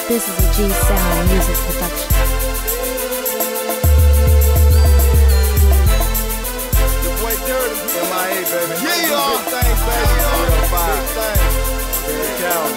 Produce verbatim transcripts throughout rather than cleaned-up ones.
This is a G Sound music production. Your boy Dirty, M I A, baby. Yeah, you are. Big things, baby. Big things. Big county.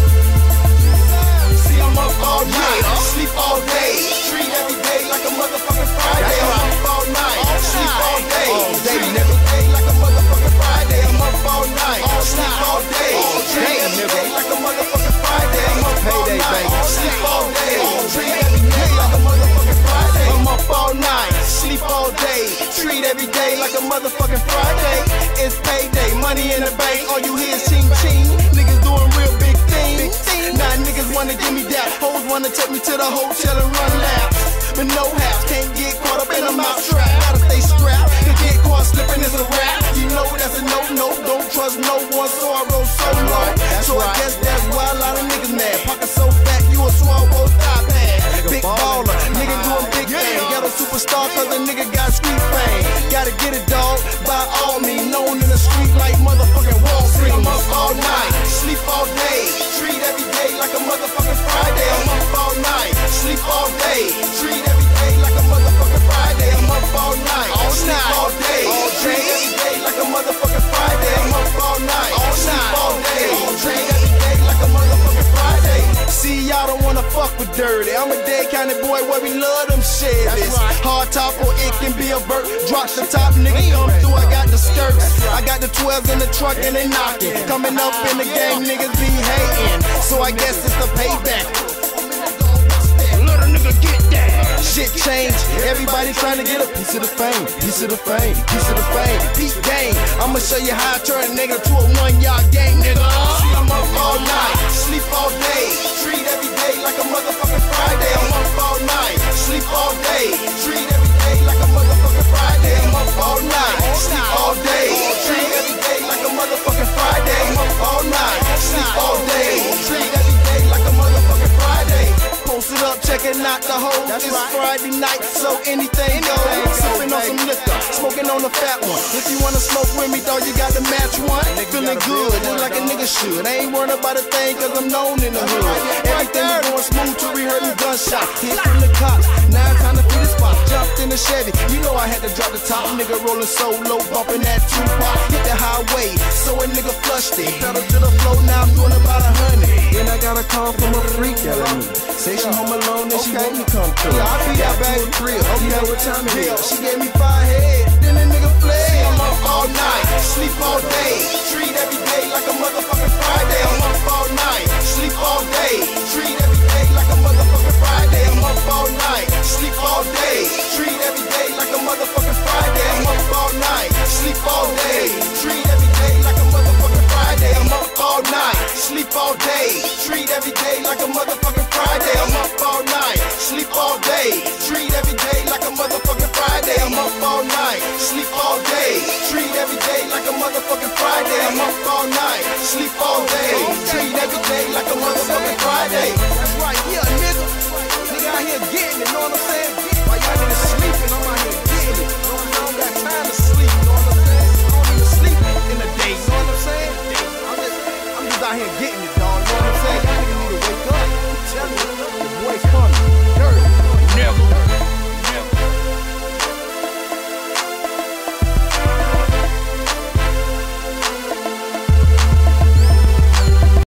See, I'm up all night, sleep all day, treat every day like a motherfucking Friday. I'm up all night, sleep all day, treat every day like a motherfucking Friday. I'm up all night, sleep all day, treat every day like a motherfucking Friday. I'm up all night, sleep all day, treat every day like a motherfucking Friday. I'm up all night, sleep all day, treat every day like a motherfucking Friday. It's payday, money in the bank, all you hear is ching ching. Niggas doing real big things. Now niggas wanna give me that, hoes wanna take me to the hotel and run laps. But no haps, can't get caught up in a mouth trap. Gotta stay strapped, to get caught slipping is a rap. You know that's a no-no, don't trust no one, so I roll solo. So I guess that's why a lot of niggas mad. Pocket so fat, you a swallow thigh pad. Big baller, nigga doing big things. Ghetto superstar cause a nigga got street fame. Gotta get it, dog, by all means. Known in the street like motherfucking Wall Street. I'm up all night, sleep all day, treat every day like a motherfucking Friday. I'm up all night, sleep all day, treat every day like a motherfucking Friday. I'm up all night, sleep all day, treat every day like a motherfucking Friday. I'm up all night, sleep all day, treat every day like a motherfucking Friday. See, y'all don't wanna fuck with Dirty. I'm a dead kind of boy where we love them Chevys. Hard top or it can be a vert. Drop the top, nigga come through, I got the skirts. I got the twelves in the truck and they knocking. Coming up in the game, niggas be hating. So I guess it's the payback. Little nigga get that. Shit change, everybody trying to get a piece of the fame. Piece of the fame, piece of the fame. Peace game, I'ma show you how I turn a nigga to a one-yard game, nigga. See, I'm up all night, sleep all day, treat every day like a motherfucking Friday. I'm up all night, sleep all day, treat every day like a motherfucking Friday. I'm up all night, sleep all day, treat every day like a motherfucking Friday. I'm up all night, sleep all day, treat every day like a motherfucking Friday. Posted up, checking out the hoes. It's Friday night, so anything goes. Sipping on some liquor, smoking on a fat one. If you wanna smoke with me, dog, you got to match one. Feeling good, just like a nigga should. I ain't worried about a thing, cause I'm known in the hood. Everything is going smooth to rehearsing gunshot. Hit from the cops, now it's time to feed the spot. Jumped in the Chevy, you know I had to drop the top. Nigga rolling solo, bumping that Tupac. Hit the highway, so a nigga flushed it. Pedal to the floor, now I'm doing about a hundred. Then I got a call from a freak yelling me. Say she home alone and she want me come through. Yeah, I be that back with crib. Okay, know what time it is. She gave me five heads, then the nigga fled. See, I'm up all night, sleep all day, treat every day like a motherfucking Friday. I'm up all night, sleep all day, treat every day like a motherfucking Friday. I'm up all night, sleep all day, treat every day like a motherfucking Friday. I'm up all night, sleep all day, treat every day like a motherfucking Friday. I'm up all night, sleep all day, treat every day like a motherfucking Friday. I'm up all night, sleep all day, treat every day like a motherfucking Friday. I'm up all night, sleep all day, treat every day like a motherfucking Friday. I'm up all night, sleep all day, treat every day like a motherfucking Friday. That's right, yeah, nigga. Nigga out here getting it, know what I'm saying? While y'all niggas sleeping, I'm out here getting it. You know, I don't got time to sleep, you know what I'm saying? I don't even sleep in the day, you know what I'm saying? I'm just, I'm just out here getting it, dog.